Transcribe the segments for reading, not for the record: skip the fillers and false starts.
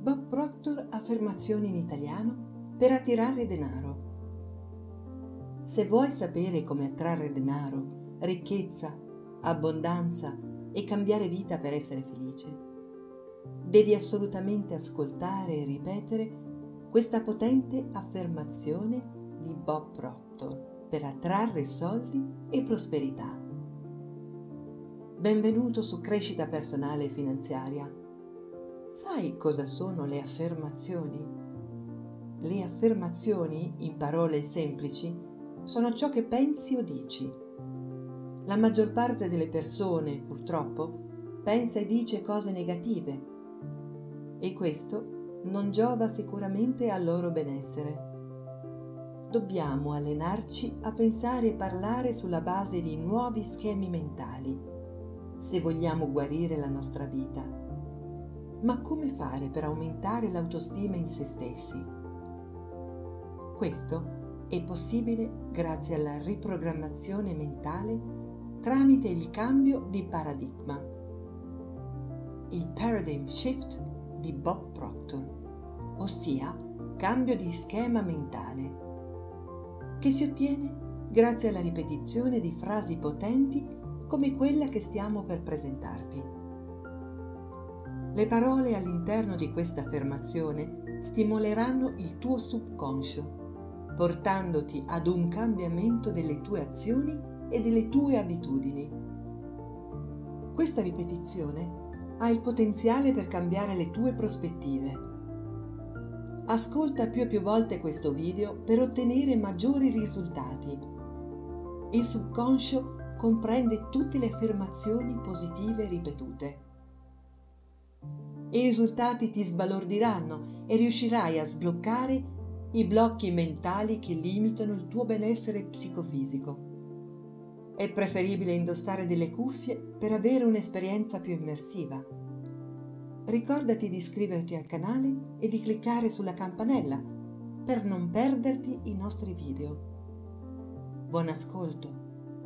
Bob Proctor affermazioni in italiano per attirare denaro. Se vuoi sapere come attrarre denaro, ricchezza, abbondanza e cambiare vita per essere felice, devi assolutamente ascoltare e ripetere questa potente affermazione di Bob Proctor per attrarre soldi e prosperità. Benvenuto su Crescita Personale e Finanziaria. Sai cosa sono le affermazioni? Le affermazioni, in parole semplici, sono ciò che pensi o dici. La maggior parte delle persone, purtroppo, pensa e dice cose negative e questo non giova sicuramente al loro benessere. Dobbiamo allenarci a pensare e parlare sulla base di nuovi schemi mentali, se vogliamo guarire la nostra vita. Ma come fare per aumentare l'autostima in se stessi? Questo è possibile grazie alla riprogrammazione mentale tramite il cambio di paradigma. Il paradigm shift di Bob Proctor, ossia cambio di schema mentale, che si ottiene grazie alla ripetizione di frasi potenti come quella che stiamo per presentarti. Le parole all'interno di questa affermazione stimoleranno il tuo subconscio, portandoti ad un cambiamento delle tue azioni e delle tue abitudini. Questa ripetizione ha il potenziale per cambiare le tue prospettive. Ascolta più e più volte questo video per ottenere maggiori risultati. Il subconscio comprende tutte le affermazioni positive ripetute. I risultati ti sbalordiranno e riuscirai a sbloccare i blocchi mentali che limitano il tuo benessere psicofisico. È preferibile indossare delle cuffie per avere un'esperienza più immersiva. Ricordati di iscriverti al canale e di cliccare sulla campanella per non perderti i nostri video. Buon ascolto!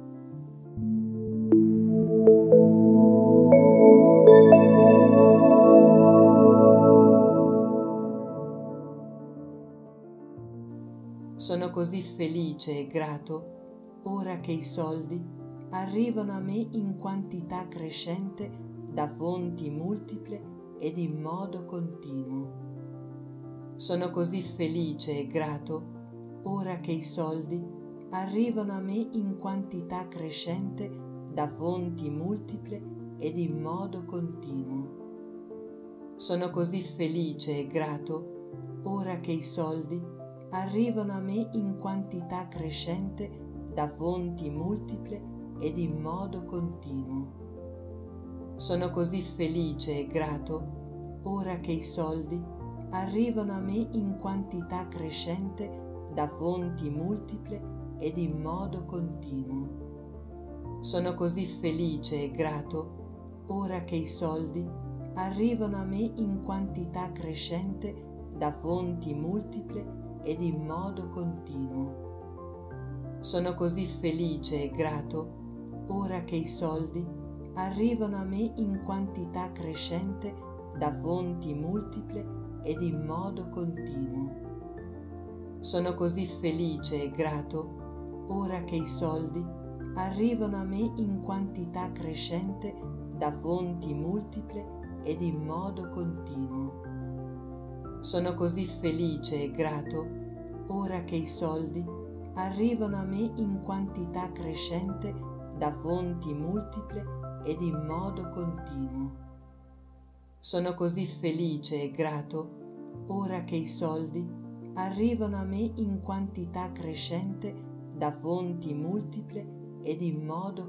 Sono così felice e grato ora che i soldi arrivano a me in quantità crescente da fonti multiple ed in modo continuo. Sono così felice e grato ora che i soldi arrivano a me in quantità crescente da fonti multiple ed in modo continuo. Sono così felice e grato ora che i soldi arrivano a me in quantità crescente da fonti multiple ed in modo continuo. Sono così felice e grato ora che i soldi arrivano a me in quantità crescente da fonti multiple ed in modo continuo. Sono così felice e grato ora che i soldi arrivano a me in quantità crescente da fonti multiple ed in modo continuo. Sono così felice e grato ora che i soldi arrivano a me in quantità crescente da fonti multiple ed in modo continuo. Sono così felice e grato ora che i soldi arrivano a me in quantità crescente da fonti multiple ed in modo continuo. Sono così felice e grato ora che i soldi arrivano a me in quantità crescente da fonti multiple ed in modo continuo. Sono così felice e grato ora che i soldi arrivano a me in quantità crescente da fonti multiple ed in modo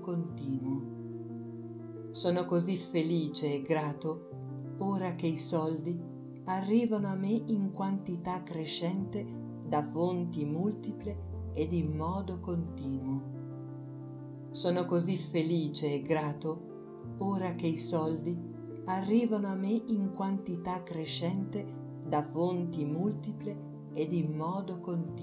continuo. Sono così felice e grato ora che i soldi arrivano a me in quantità crescente da fonti multiple ed in modo continuo. Sono così felice e grato ora che i soldi arrivano a me in quantità crescente da fonti multiple ed in modo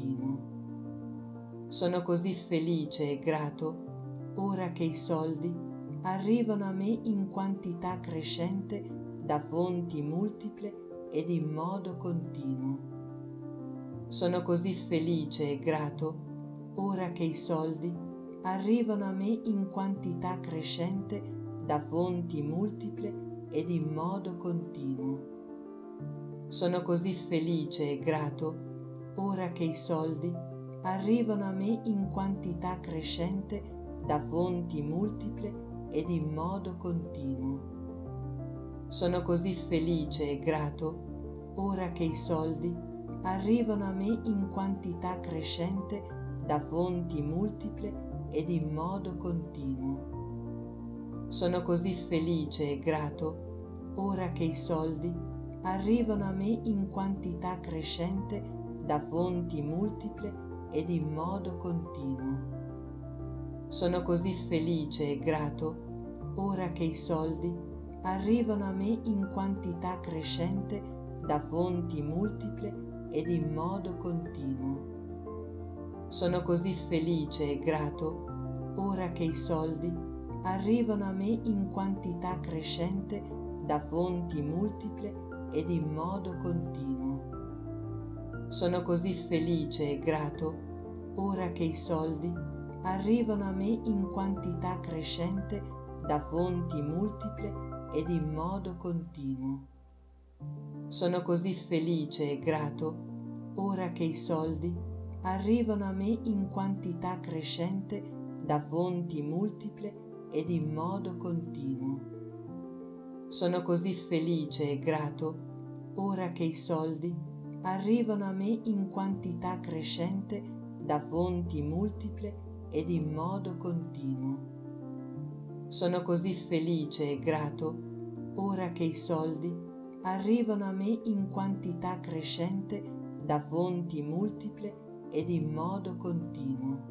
continuo. Sono così felice e grato ora che i soldi arrivano a me in quantità crescente da fonti multiple ed in modo continuo. Sono così felice e grato ora che i soldi arrivano a me in quantità crescente da fonti multiple ed in modo continuo. Sono così felice e grato ora che i soldi arrivano a me in quantità crescente da fonti multiple ed in modo continuo. Sono così felice e grato ora che i soldi arrivano a me in quantità crescente da fonti multiple ed in modo continuo. Sono così felice e grato ora che i soldi arrivano a me in quantità crescente da fonti multiple ed in modo continuo. Sono così felice e grato ora che i soldi arrivano a me in quantità crescente da fonti multiple ed in modo continuo. Sono così felice e grato ora che i soldi arrivano a me in quantità crescente da fonti multiple ed in modo continuo. Sono così felice e grato ora che i soldi arrivano a me in quantità crescente da fonti multiple ed in modo continuo. Sono così felice e grato ora che i soldi arrivano a me in quantità crescente da fonti multiple ed in modo continuo. Sono così felice e grato ora che i soldi arrivano a me in quantità crescente da fonti multiple ed in modo continuo. Sono così felice e grato ora che i soldi arrivano a me in quantità crescente da fonti multiple ed in modo continuo.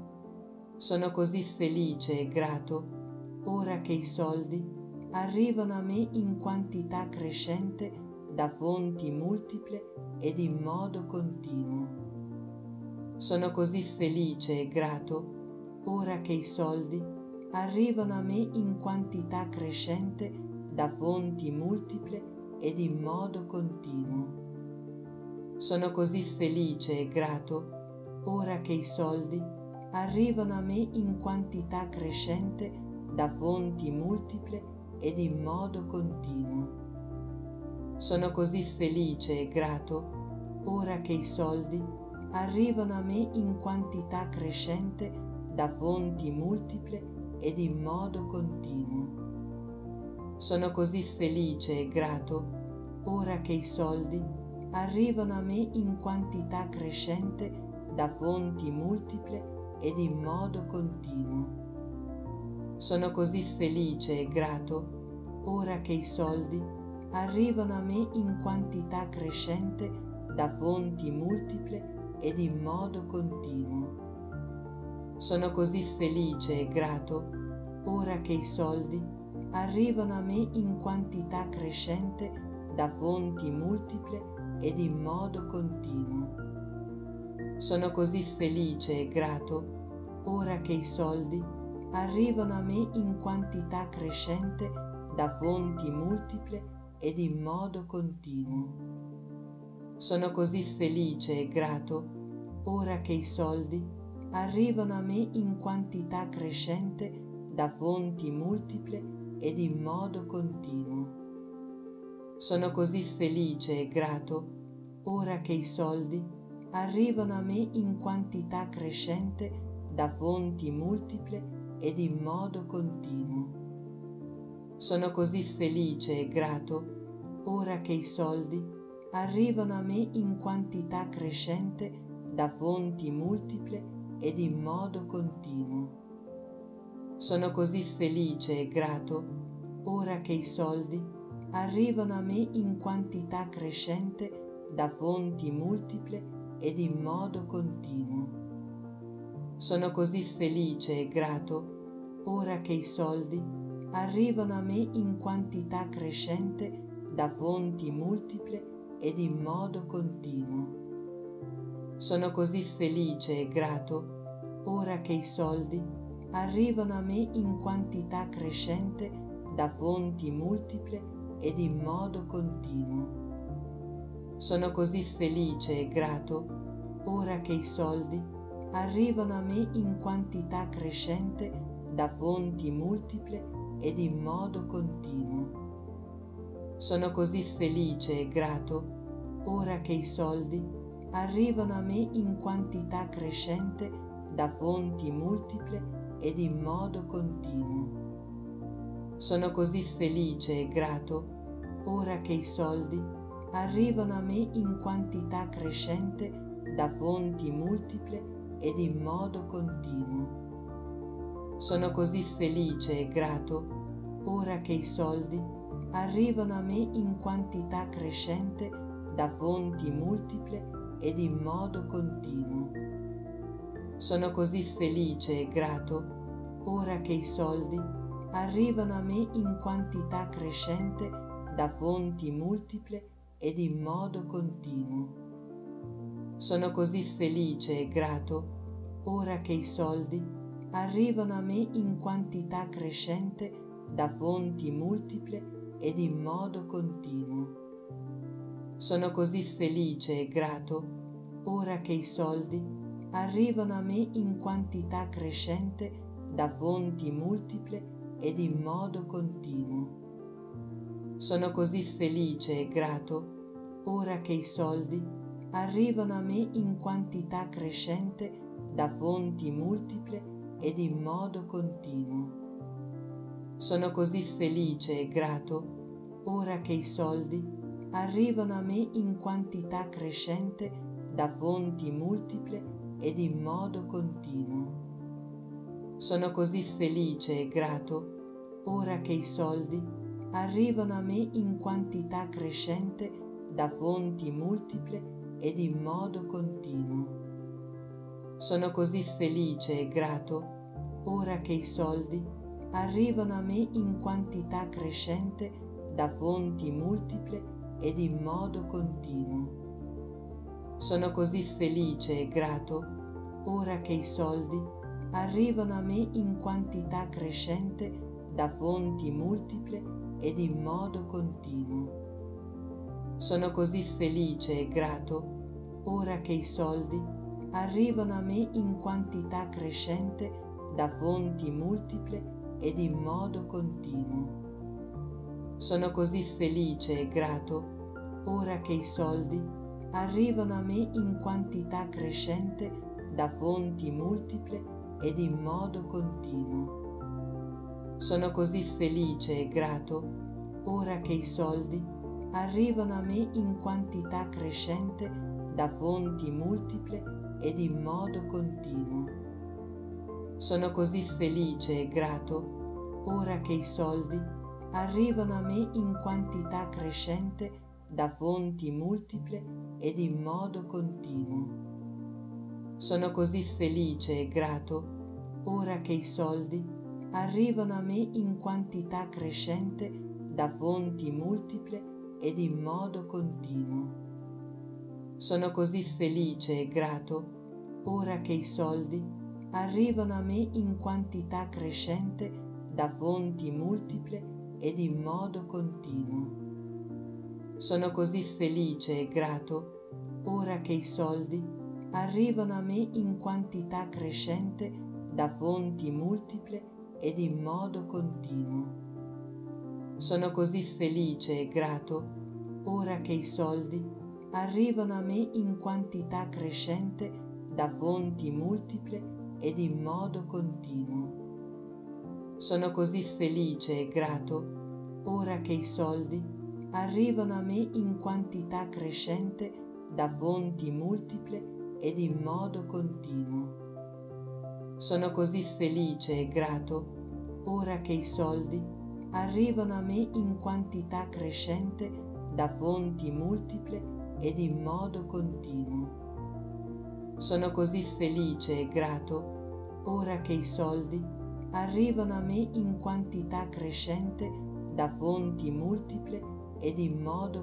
Sono così felice e grato ora che i soldi arrivano a me in quantità crescente da fonti multiple ed in modo continuo. Sono così felice e grato ora che i soldi arrivano a me in quantità crescente da fonti multiple ed in modo continuo. Sono così felice e grato ora che i soldi arrivano a me in quantità crescente da fonti multiple ed in modo continuo. Sono così felice e grato ora che i soldi arrivano a me in quantità crescente da fonti multiple ed in modo continuo. Sono così felice e grato ora che i soldi arrivano a me in quantità crescente da fonti multiple ed in modo continuo. Sono così felice e grato ora che i soldi arrivano a me in quantità crescente da fonti multiple ed in modo continuo. Sono così felice e grato ora che i soldi arrivano a me in quantità crescente da fonti multiple ed in modo continuo. Sono così felice e grato ora che i soldi arrivano a me in quantità crescente da fonti multiple ed in modo continuo. Sono così felice e grato ora che i soldi arrivano a me in quantità crescente da fonti multiple ed in modo continuo. Sono così felice e grato ora che i soldi arrivano a me in quantità crescente da fonti multiple ed in modo continuo. Sono così felice e grato ora che i soldi arrivano a me in quantità crescente da fonti multiple ed in modo continuo. Sono così felice e grato ora che i soldi arrivano a me in quantità crescente da fonti multiple ed in modo continuo. Sono così felice e grato ora che i soldi arrivano a me in quantità crescente da fonti multiple ed in modo continuo. Sono così felice e grato ora che i soldi arrivano a me in quantità crescente da fonti multiple ed in modo continuo. Sono così felice e grato ora che i soldi arrivano a me in quantità crescente da fonti multiple ed in modo continuo. Sono così felice e grato ora che i soldi arrivano a me in quantità crescente da fonti multiple ed in modo continuo. Sono così felice e grato ora che i soldi arrivano a me in quantità crescente da fonti multiple ed in modo continuo. Sono così felice e grato ora che i soldi arrivano a me in quantità crescente da fonti multiple ed in modo continuo. Sono così felice e grato ora che i soldi arrivano a me in quantità crescente da fonti multiple ed in modo continuo. Sono così felice e grato ora che i soldi arrivano a me in quantità crescente da fonti multiple ed in modo continuo. Sono così felice e grato ora che i soldi arrivano a me in quantità crescente da fonti multiple ed in modo continuo. Sono così felice e grato ora che i soldi arrivano a me in quantità crescente da fonti multiple ed in modo continuo. Sono così felice e grato ora che i soldi arrivano a me in quantità crescente da fonti multiple ed in modo continuo. Sono così felice e grato ora che i soldi arrivano a me in quantità crescente da fonti multiple ed in modo continuo. Sono così felice e grato ora che i soldi arrivano a me in quantità crescente da fonti multiple ed in modo continuo. Sono così felice e grato ora che i soldi arrivano a me in quantità crescente da fonti multiple ed in modo continuo. Sono così felice e grato ora che i soldi arrivano a me in quantità crescente da fonti multiple ed in modo continuo. Sono così felice e grato ora che i soldi arrivano a me in quantità crescente da fonti multiple ed in modo continuo. Sono così felice e grato ora che i soldi arrivano a me in quantità crescente da fonti multiple ed in modo continuo. Sono così felice e grato ora che i soldi arrivano a me in quantità crescente da fonti multiple ed in modo continuo. Sono così felice e grato ora che i soldi arrivano a me in quantità crescente da fonti multiple ed in modo continuo. Sono così felice e grato ora che i soldi arrivano a me in quantità crescente da fonti multiple ed in modo continuo. Sono così felice e grato ora che i soldi arrivano a me in quantità crescente da fonti multiple ed in modo continuo. Sono così felice e grato ora che i soldi arrivano a me in quantità crescente da fonti multiple ed in modo continuo. Sono così felice e grato ora che i soldi arrivano a me in quantità crescente da fonti multiple ed in modo continuo. Sono così felice e grato ora che i soldi arrivano a me in quantità crescente da fonti multiple ed in modo continuo. Sono così felice e grato ora che i soldi arrivano a me in quantità crescente da fonti multiple ed in modo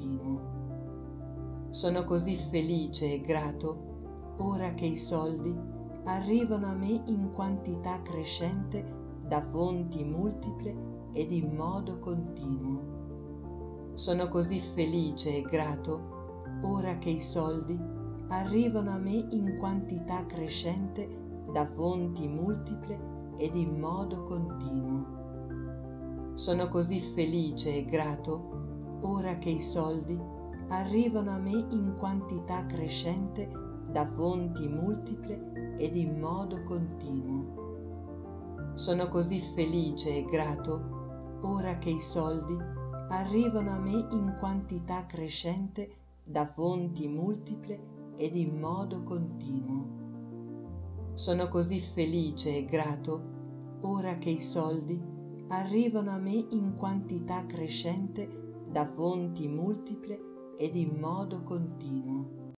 continuo. Sono così felice e grato ora che i soldi arrivano a me in quantità crescente da fonti multiple ed in modo continuo. Sono così felice e grato ora che i soldi arrivano a me in quantità crescente da fonti multiple ed in modo continuo. Sono così felice e grato ora che i soldi arrivano a me in quantità crescente da fonti multiple ed in modo continuo. Sono così felice e grato ora che i soldi arrivano a me in quantità crescente da fonti multiple ed in modo continuo. Sono così felice e grato ora che i soldi arrivano a me in quantità crescente da fonti multiple ed in modo continuo.